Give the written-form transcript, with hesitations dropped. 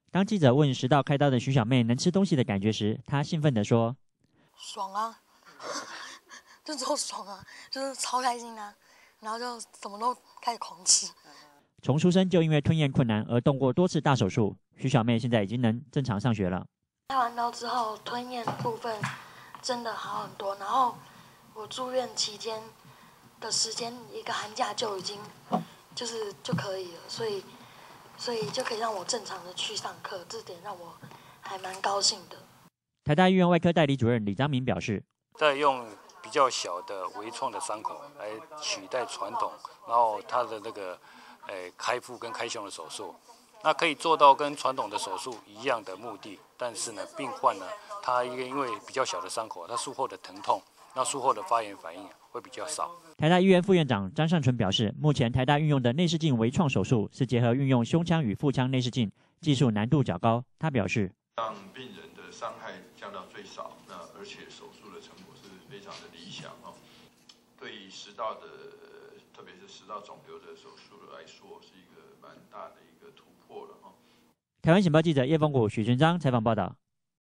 当记者问食道开刀的徐小妹能吃东西的感觉时，她兴奋地说：“ 爽啊，就超爽啊，就是超开心啊，然后就什么都开始狂吃。” 从出生就因为吞咽困难而动过多次大手术，徐小妹现在已经能正常上学了。 开完刀之后，吞咽部分真的好很多，然后我住院期间的时间一个寒假就已经就可以了，所以就可以让我正常的去上课，这点让我还蛮高兴的。 台大医院外科代理主任李章明表示， 再用比较小的微创的伤口来取代传统，然后它的那个开腹跟开胸的手术，那可以做到跟传统的手术一样的目的，但是呢，病患呢，他因为比较小的伤口，他术后的疼痛，那术后的发炎反应会比较少。 台大医院副院长张尚纯表示，目前台大运用的内视镜微创手术是结合运用胸腔与腹腔内视镜，技术难度较高。他表示， 让病人的伤害降到最少，那而且手术的成果是非常的理想哦。对于食道的，特别是食道肿瘤的手术来说，是一个蛮大的一个突破了哈。 台湾醒报记者叶凤谷、许群章采访报道。